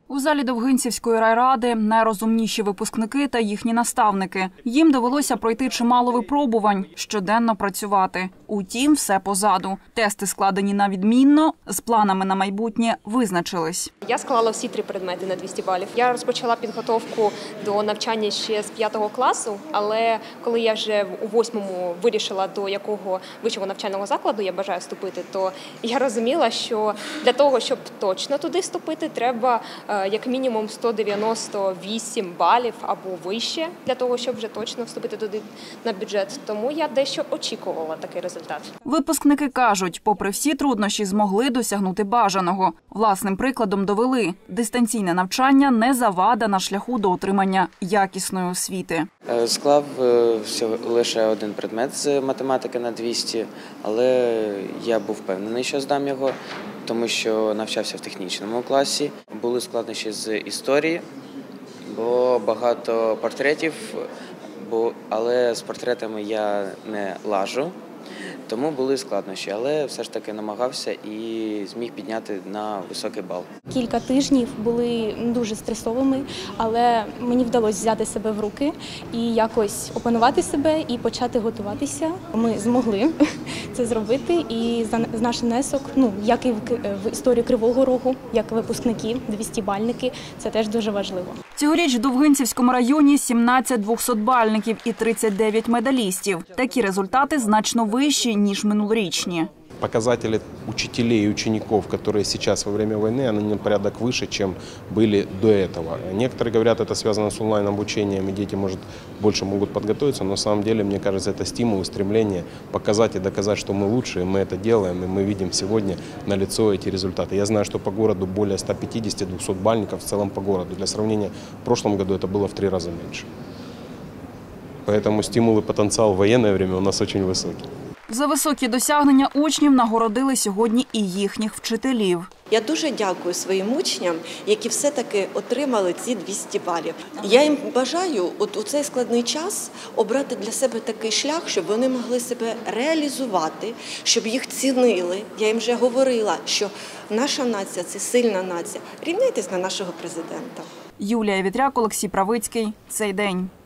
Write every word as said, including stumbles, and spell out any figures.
У залі Довгинцівської райради найрозумніші випускники та їхні наставники. Їм довелося пройти чимало випробувань, щоденно працювати. Утім, все позаду. Тести складені на відмінно, з планами на майбутнє визначились. Я склала всі три предмети на двісті балів. Я розпочала підготовку до навчання ще з п'ятого класу, але коли я вже у восьмому вирішила, до якого вищого навчального закладу я бажаю вступити, то я розуміла, що для того, щоб точно туди вступити, треба як мінімум сто дев'яносто вісім балів або вище, для того, щоб вже точно вступити туди на бюджет. Тому я дещо очікувала такий результат. Випускники кажуть, попри всі труднощі, змогли досягнути бажаного. Власним прикладом довели – дистанційне навчання не завада на шляху до отримання якісної освіти. Склав всього лише один предмет з математики на двісті, але я був впевнений, що здам його, тому що навчався в технічному класі. Були складнощі з історії, бо багато портретів, але з портретами я не лажу. Тому були складнощі, але все ж таки намагався і зміг підняти на високий бал. Кілька тижнів були дуже стресовими, але мені вдалося взяти себе в руки і якось опанувати себе і почати готуватися. Ми змогли це зробити, і за наш внесок, ну, як і в історію Кривого Рогу, як випускники, двістібальники, це теж дуже важливо. Цьогоріч в Довгинцівському районі сімнадцять двохсотбальників і тридцять дев'ять медалістів. Такі результати значно вищі, ніж минулорічні. Показатели учителей и учеников, которые сейчас во время войны, они на порядок выше, чем были до этого. Некоторые говорят, это связано с онлайн-обучением, и дети, может, больше могут подготовиться, но на самом деле, мне кажется, это стимул, стремление показать и доказать, что мы лучшие, мы это делаем, и мы видим сегодня налицо эти результаты. Я знаю, что по городу более ста пятидесяти двухсотбальников в целом по городу. Для сравнения, в прошлом году это было в три раза меньше. Поэтому стимул и потенциал в военное время у нас очень высокий. За високі досягнення учнів нагородили сьогодні і їхніх вчителів. Я дуже дякую своїм учням, які все-таки отримали ці двісті балів. Я їм бажаю от у цей складний час обрати для себе такий шлях, щоб вони могли себе реалізувати, щоб їх цінили. Я їм вже говорила, що наша нація – це сильна нація. Рівняйтесь на нашого президента. Юлія Вітряк, Олексій Правицький. Цей день.